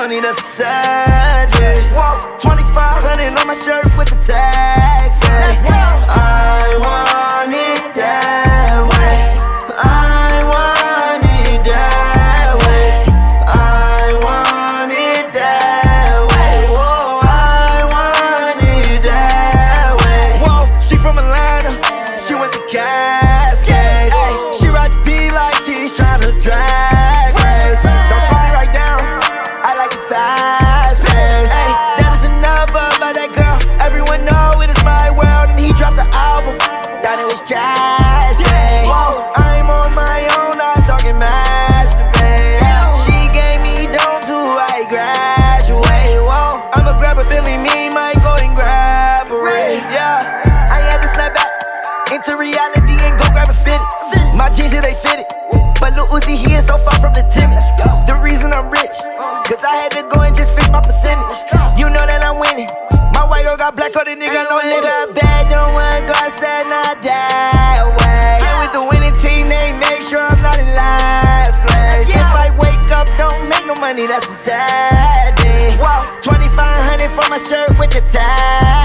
money, that's a sad day. 2,500 on my shirt with the tags. Let's go. I want it that way. I want it that way. I want it that way. Whoa, I want it that way. Whoa, she from Atlanta, she went to Cascade. She ride the beat like she's trying to drag race. Don't slow me right down, I like it fast pace. That is enough about that girl. Everyone know it is my world. And he dropped the album, thought it was trash day. I'm on my own, I'm talking masturbate. She gave me dome to I graduate. Whoa, I'ma grab a Billy, me, might go and grab a Ray. Yeah, I had to snap back into reality and go grab a fitted. My jeans, they fitted. But Lil Uzi, he is so far from the timid. The reason I'm rich, cause I had to go and just fix my percentage. You know that I'm winning. My white girl got black on the nigga, no nigga bad, don't wanna go outside, not that way. And with the winning team, they make sure I'm not in last place. If I wake up, don't make no money, that's a sad day. 2,500 for my shirt with the tag.